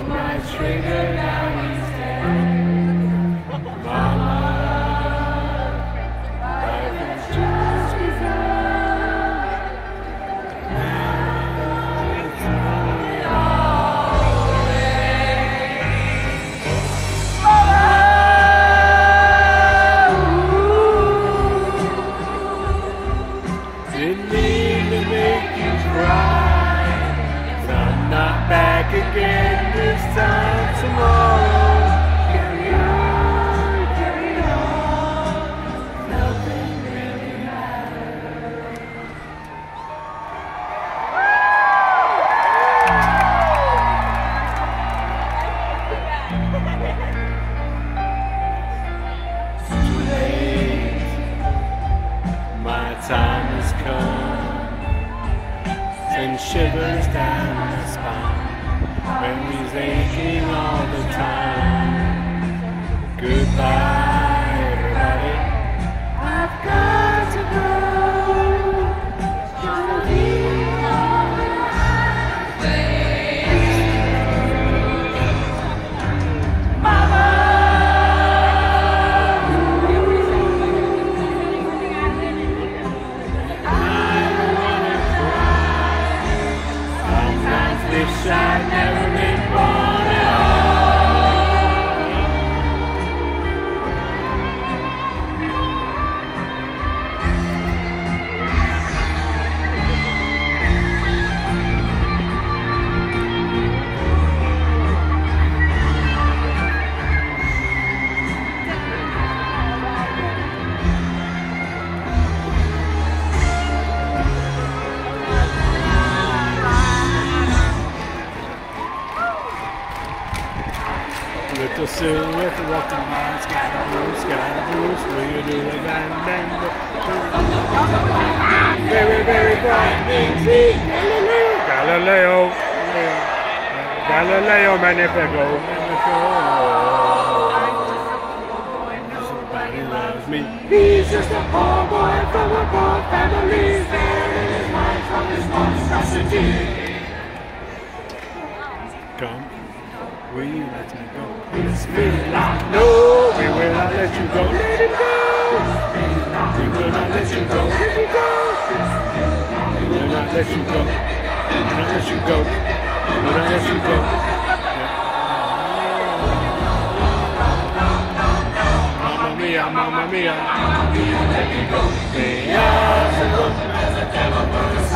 my trigger, now he's dead. Mama, life has just begun. Now it's thrown all away. Didn't mean to make you cry. I'm not back again this time tomorrow. Carry on, nothing really matters. It's too late, my time has come. Send shivers down my spine, memories aching all the time. Goodbye, everybody, I've got to go. You'll be on my face. Mama, wish I'd never been born at little silhouette walking on Scaramouche, will you do a bang bang? Very, very bright things, Galileo, Galileo Magnifico. Somebody loves me. He's just a poor boy from a poor family, sparing his mind from his monstrosity. Come. Will you let me go? It's me. No, we will not let you go. Let him go. We will not let you go. Let him go. We will not let you go. We will not let you go. We will not let you go. Mamma mia, mamma mia, mamma mia, let me go. Me as a devil,